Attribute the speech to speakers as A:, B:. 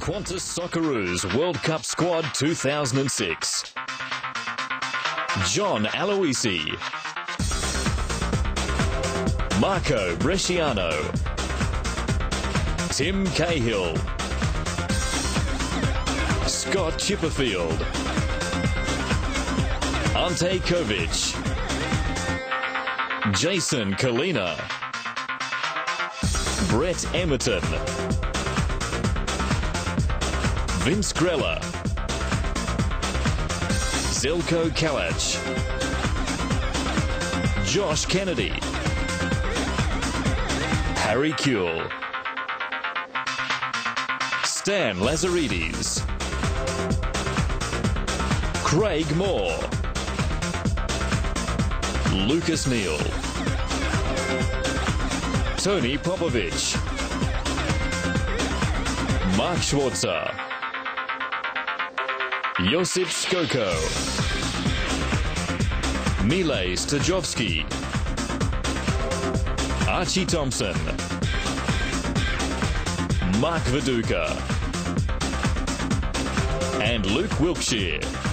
A: Qantas Socceroos World Cup Squad 2006. John Aloisi, Marco Bresciano, Tim Cahill, Scott Chipperfield, Ante Kovic, Jason Kalina, Brett Emerton, Vince Grella, Zelko Kalach, Josh Kennedy, Harry Kuehl, Stan Lazaridis, Craig Moore, Lucas Neal, Tony Popovic, Mark Schwarzer, Josip Skoko, Mile Stajovski, Archie Thompson, Mark Viduka, and Luke Wilkshire.